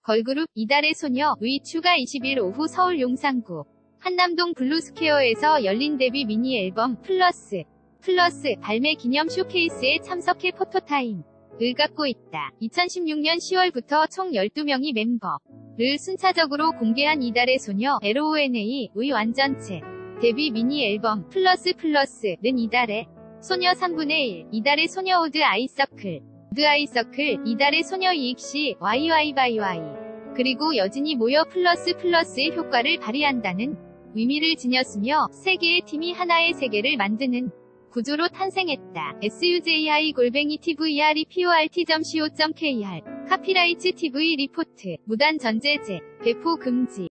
걸그룹 이달의 소녀의 추가 20일 오후 서울 용산구 한남동 블루스퀘어에서 열린 데뷔 미니 앨범 플러스 발매 기념 쇼케이스에 참석해 포토타임을 갖고 있다. 2016년 10월부터 총 12명이 멤버를 순차적으로 공개한 이달의 소녀 LONA의 완전체 데뷔 미니 앨범 플러스는 이달의 소녀 3분의 1, 이달의 소녀 오드 아이서클, 이달의 소녀 EXC, YYYY, 그리고 여진이 모여 플러스의 효과를 발휘한다는 의미를 지녔으며 세 개의 팀이 하나의 세계를 만드는 구조로 탄생했다. SUJI@tvreport.co.kr 카피라이츠 TV 리포트 무단 전제제 배포 금지